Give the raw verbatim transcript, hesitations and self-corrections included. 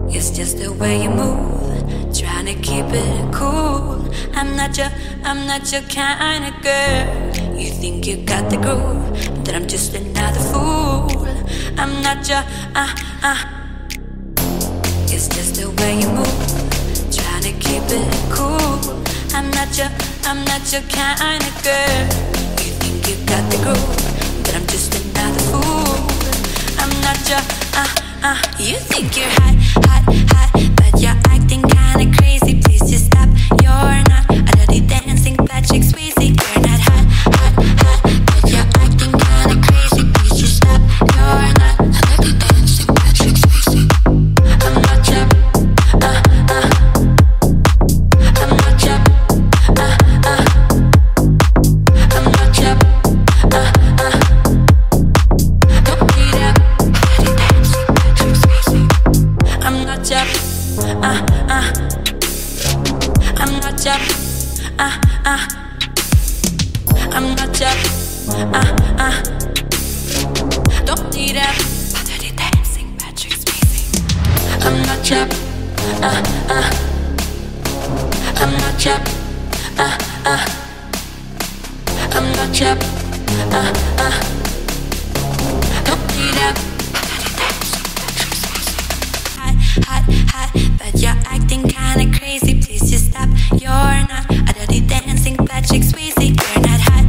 It's just the way you move, trying to keep it cool. I'm not your, I'm not your kind of girl. You think you got the groove, that I'm just another fool. I'm not your, uh, uh. It's just the way you move, trying to keep it cool. I'm not your, I'm not your kind of girl. You think you got the groove, but I'm just another fool. I'm not your, uh, uh. You think you're hot, hot, hot, but you're acting kinda crazy. Please just stop. You're not a dirty dancing Patrick Swayze. You're not hot, hot, hot, but you're acting kinda crazy. Please just stop. You're not a dirty dancing Patrick Swayze. I'm not your, uh, uh. I'm not your, uh, uh. I'm not your, uh, uh. Don't be that dirty dancing Patrick Swayze. I'm not your, uh, uh. I'm not your, uh, uh. I'm not your, uh, uh. Don't need that dirty dancing Patrick Swayze. I'm not your, uh, uh. I'm not your, uh, uh. I'm not your, uh, uh. Don't need that dirty dancing Patrick Swayze. Hot, hot, hot, but you're acting kinda crazy. Please just stop. You're not a dirty dancing Patrick Swayze. You're not hot.